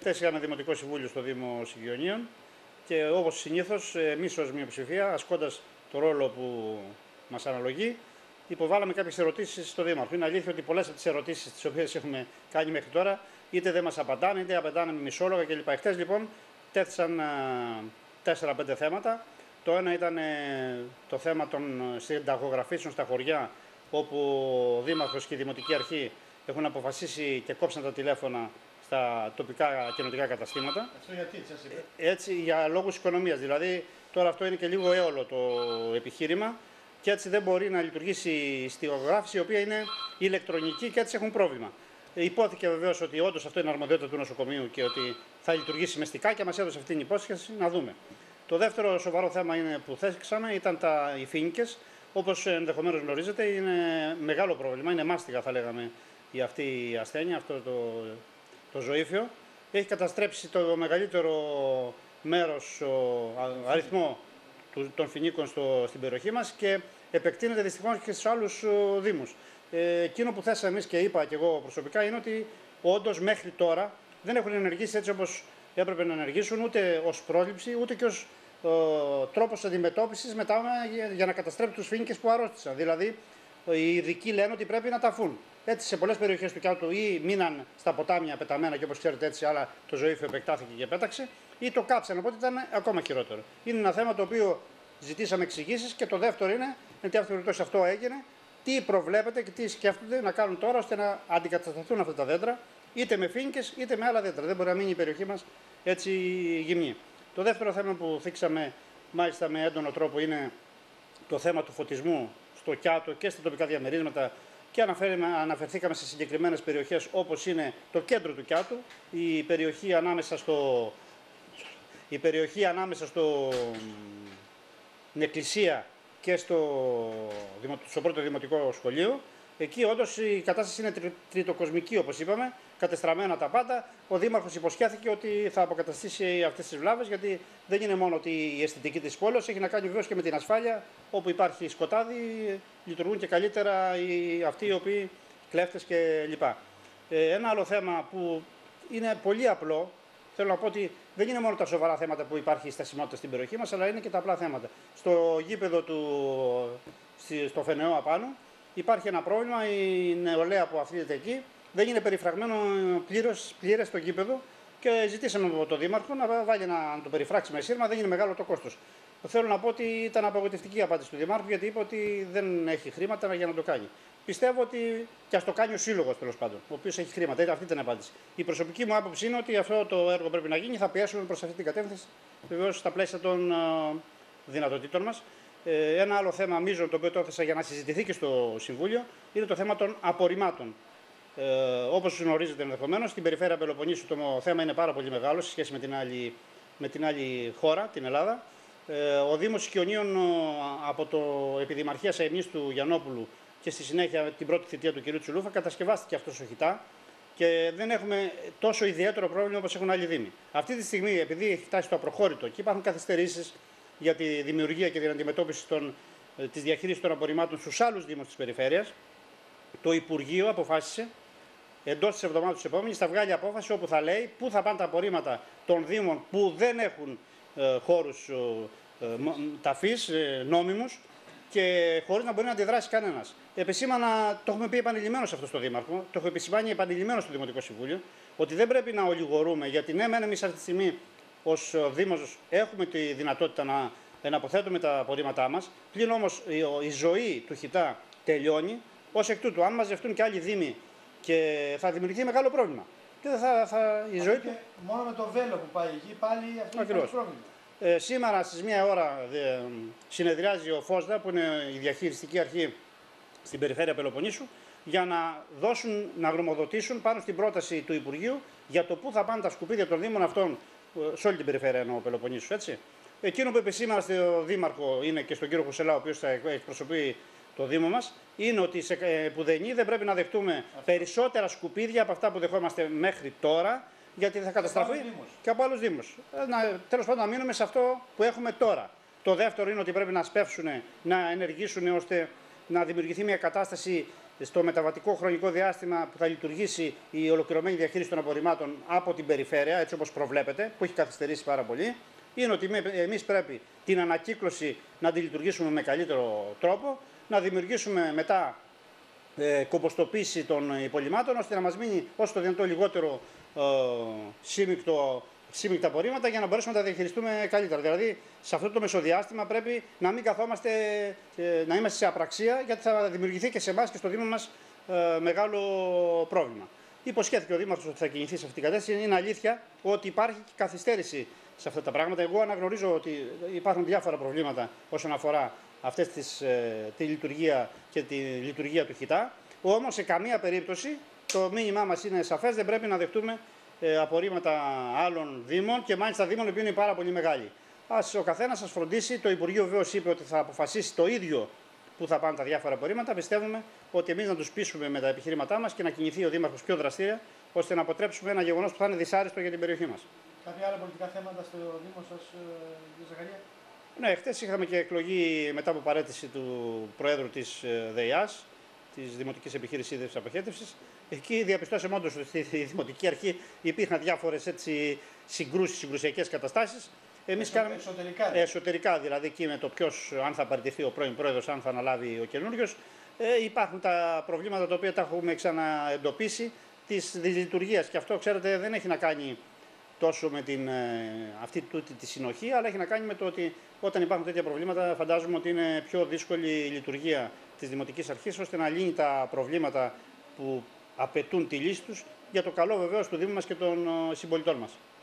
Χτες είχαμε Δημοτικό Συμβούλιο στο Δήμο Συγγειονίων και όπως συνήθως, εμείς ως μειοψηφία, ασκώντας το ρόλο που μας αναλογεί, υποβάλαμε κάποιες ερωτήσεις στο Δήμαρχο. Είναι αλήθεια ότι πολλές από τις ερωτήσεις τις οποίες έχουμε κάνει μέχρι τώρα είτε δεν μας απαντάνε, είτε απαντάνε με μισόλογα κλπ. Χτες λοιπόν τέθησαν 4-5 θέματα. Το ένα ήταν το θέμα των συνταγογραφήσεων στα χωριά, όπου ο Δήμαρχος και η Δημοτική Αρχή έχουν αποφασίσει και κόψαν τα τηλέφωνα στα τοπικά κοινοτικά καταστήματα. Αυτό γιατί σας είπε? Έτσι, για λόγους οικονομίας. Δηλαδή, τώρα αυτό είναι και λίγο έολο το επιχείρημα και έτσι δεν μπορεί να λειτουργήσει η στιγογράφηση, η οποία είναι ηλεκτρονική και έτσι έχουν πρόβλημα. Υπόθηκε βεβαίως ότι όντως αυτό είναι αρμοδιότητα του νοσοκομείου και ότι θα λειτουργήσει μεστικά και μας έδωσε αυτή την υπόσχεση να δούμε. Το δεύτερο σοβαρό θέμα που θέσαμε ήταν οι φοίνικες. Όπως ενδεχομένως γνωρίζετε, είναι μεγάλο πρόβλημα, είναι μάστιγα θα λέγαμε αυτή η ασθένεια, αυτό το ζωήφιο. Έχει καταστρέψει το μεγαλύτερο μέρος, αριθμό των φοινίκων στην περιοχή μας και επεκτείνεται δυστυχώς και στους άλλους δήμους. Εκείνο που θέσαμε εμείς και είπα και εγώ προσωπικά είναι ότι όντως μέχρι τώρα δεν έχουν ενεργήσει έτσι όπως έπρεπε να ενεργήσουν, ούτε ως πρόληψη ούτε και ως τρόπος αντιμετώπισης μετά για να καταστρέψουν τους φοίνικες που αρρώστησαν. Δηλαδή, οι ειδικοί λένε ότι πρέπει να ταφούν. Έτσι, σε πολλές περιοχές του Κιάτου ή μείναν στα ποτάμια πεταμένα και όπως ξέρετε έτσι, αλλά το ζωήφιο επεκτάθηκε και πέταξε, ή το κάψαν. Οπότε ήταν ακόμα χειρότερο. Είναι ένα θέμα το οποίο ζητήσαμε εξηγήσεις και το δεύτερο είναι, εν τη αυτή περιπτώσει αυτό έγινε, τι προβλέπετε και τι σκέφτονται να κάνουν τώρα ώστε να αντικατασταθούν αυτά τα δέντρα, είτε με φοίνικες είτε με άλλα δέντρα. Δεν μπορεί να μείνει η περιοχή μας έτσι γυμνή. Το δεύτερο θέμα που θίξαμε μάλιστα με έντονο τρόπο είναι το θέμα του φωτισμού στο Κιάτο και στα τοπικά διαμερίσματα και αναφερθήκαμε σε συγκεκριμένες περιοχές όπως είναι το κέντρο του Κιάτου, η περιοχή ανάμεσα στην εκκλησία και στο πρώτο δημοτικό σχολείο. Εκεί όντως η κατάσταση είναι τριτοκοσμική όπως είπαμε, κατεστραμμένα τα πάντα. Ο Δήμαρχος υποσχέθηκε ότι θα αποκαταστήσει αυτές τις βλάβες, γιατί δεν είναι μόνο ότι η αισθητική της πόλης έχει να κάνει βεβαίως και με την ασφάλεια. Όπου υπάρχει σκοτάδι λειτουργούν και καλύτερα αυτοί οι οποίοι κλέφτες κλπ. Ένα άλλο θέμα που είναι πολύ απλό, θέλω να πω ότι δεν είναι μόνο τα σοβαρά θέματα που υπάρχει η στασιμότητα στην περιοχή μας, αλλά είναι και τα απλά θέματα. Στο γήπεδο στο Φενεό απάνω υπάρχει ένα πρόβλημα, η νεολαία που αθλείται εκεί δεν είναι περιφραγμένο πλήρες το γήπεδο και ζητήσαμε από τον Δήμαρχο να βάλει να το περιφράξει με σύρμα, δεν είναι μεγάλο το κόστος. Θέλω να πω ότι ήταν απογοητευτική η απάντηση του Δημάρχου, γιατί είπε ότι δεν έχει χρήματα για να το κάνει. Πιστεύω ότι και ας το κάνει ο Σύλλογος τέλος πάντων, ο οποίος έχει χρήματα. Αυτή ήταν η απάντηση. Η προσωπική μου άποψη είναι ότι αυτό το έργο πρέπει να γίνει, θα πιέσουμε προς αυτή την κατεύθυνση, βεβαίως στα πλαίσια των δυνατοτήτων μας. Ένα άλλο θέμα μείζον το οποίο το έθεσα για να συζητηθεί και στο Συμβούλιο είναι το θέμα των απορριμμάτων. Όπως γνωρίζετε ενδεχομένως, στην περιφέρεια Πελοποννήσου το θέμα είναι πάρα πολύ μεγάλο σε σχέση με την άλλη χώρα, την Ελλάδα. Ο Δήμος Συγγειονίων από το Επιδημαρχία Σαημνής του Γιαννόπουλου και στη συνέχεια την πρώτη θητεία του κ. Τσουλούφα κατασκευάστηκε αυτό στο Χιτά και δεν έχουμε τόσο ιδιαίτερο πρόβλημα όπως έχουν άλλοι δήμοι. Αυτή τη στιγμή, επειδή έχει φτάσει στο απροχώρητο και υπάρχουν καθυστερήσεις για τη δημιουργία και την αντιμετώπιση της διαχείρισης των απορριμμάτων στους άλλους δήμους της περιφέρειας, το Υπουργείο αποφάσισε εντός της εβδομάδας της επόμενης θα βγάλει απόφαση όπου θα λέει πού θα πάνε τα απορρίμματα των δήμων που δεν έχουν χώρους ταφής νόμιμους και χωρίς να μπορεί να αντιδράσει κανένας. Επισήμανα, το έχουμε πει επανειλημμένως αυτό στο Δήμαρχο, το έχω επισημάνει επανειλημμένως στο Δημοτικό Συμβούλιο, ότι δεν πρέπει να ολιγορούμε, γιατί ναι, εμείς αυτή τη στιγμή ως Δήμος έχουμε τη δυνατότητα να εναποθέτουμε τα απορρίμματά μας, πλην όμως η ζωή του Χιτά τελειώνει, ως εκ τούτου, αν μαζευτούν και άλλοι δήμοι και θα δημιουργηθεί μεγάλο πρόβλημα. Και η ζωή του... Μόνο με το βέλο που πάει εκεί πάλι αυτό είναι το πρόβλημα. Σήμερα στις 1 ώρα συνεδριάζει ο ΦΟΣΔΑ, που είναι η διαχειριστική αρχή στην περιφέρεια Πελοποννήσου, για να γνωμοδοτήσουν πάνω στην πρόταση του Υπουργείου για το πού θα πάνε τα σκουπίδια των Δήμων αυτών σε όλη την περιφέρεια εννοώ Πελοποννήσου. Έτσι. Εκείνο που επισήμανα στο Δήμαρχο είναι και στον κύριο Χουσελά, ο οποίος θα εκπροσωπεί το Δήμο μας, είναι ότι σε πουδενή δεν πρέπει να δεχτούμε περισσότερα σκουπίδια από αυτά που δεχόμαστε μέχρι τώρα, γιατί θα καταστραφεί και από άλλους Δήμους. Τέλος πάντων, να μείνουμε σε αυτό που έχουμε τώρα. Το δεύτερο είναι ότι πρέπει να σπεύσουν, να ενεργήσουν ώστε να δημιουργηθεί μια κατάσταση στο μεταβατικό χρονικό διάστημα που θα λειτουργήσει η ολοκληρωμένη διαχείριση των απορριμμάτων από την περιφέρεια, έτσι όπως προβλέπετε, που έχει καθυστερήσει πάρα πολύ, είναι ότι εμείς πρέπει την ανακύκλωση να τη λειτουργήσουμε με καλύτερο τρόπο, να δημιουργήσουμε μετά κομποστοποίηση των υπολειμμάτων, ώστε να μας μείνει όσο το δυνατό λιγότερο σύμμικτα απορρίμματα για να μπορέσουμε να τα διαχειριστούμε καλύτερα. Δηλαδή, σε αυτό το μεσοδιάστημα πρέπει να μην καθόμαστε, να είμαστε σε απραξία, γιατί θα δημιουργηθεί και σε εμάς και στο Δήμο μας μεγάλο πρόβλημα. Υποσχέθηκε ο Δήμαρχος ότι θα κινηθεί σε αυτή την κατεύθυνση. Είναι αλήθεια ότι υπάρχει και καθυστέρηση σε αυτά τα πράγματα. Εγώ αναγνωρίζω ότι υπάρχουν διάφορα προβλήματα όσον αφορά τη λειτουργία και τη λειτουργία του ΧΙΤΑ. Όμως, σε καμία περίπτωση το μήνυμά μας είναι σαφές, δεν πρέπει να δεχτούμε απορρίμματα άλλων δήμων και μάλιστα δήμων που είναι πάρα πολύ μεγάλοι. Ο καθένας σας φροντίσει. Το Υπουργείο βεβαίως είπε ότι θα αποφασίσει το ίδιο που θα πάνε τα διάφορα απορρίμματα. Πιστεύουμε ότι εμείς να τους πείσουμε με τα επιχειρήματά μας και να κινηθεί ο Δήμαρχος πιο δραστήρια, ώστε να αποτρέψουμε ένα γεγονός που θα είναι δυσάρεστο για την περιοχή μας. Κάποια άλλα πολιτικά θέματα στο Δήμο σας, κ. Ζαχαρία? Ναι, χτες είχαμε και εκλογή μετά από παραίτηση του Προέδρου της ΔΕΙΑΣ, της Δημοτικής Επιχείρησης Ίδρυυσης Αποχέτευσης. Εκεί διαπιστώσαμε όντως ότι στη Δημοτική Αρχή υπήρχαν διάφορες συγκρουσιακές καταστάσεις. Εμείς κάναμε εσωτερικά, δηλαδή εκεί με το ποιος, αν θα παραιτηθεί ο πρώην πρόεδρος, αν θα αναλάβει ο καινούριος. Υπάρχουν τα προβλήματα τα οποία τα έχουμε ξαναεντοπίσει της λειτουργίας. Και αυτό, ξέρετε, δεν έχει να κάνει τόσο με αυτή τη συνοχή, αλλά έχει να κάνει με το ότι όταν υπάρχουν τέτοια προβλήματα, φαντάζομαι ότι είναι πιο δύσκολη η λειτουργία της Δημοτικής Αρχής, ώστε να λύνει τα προβλήματα που απαιτούν τη λύση τους για το καλό βεβαίως του Δήμου μας και των συμπολιτών μας.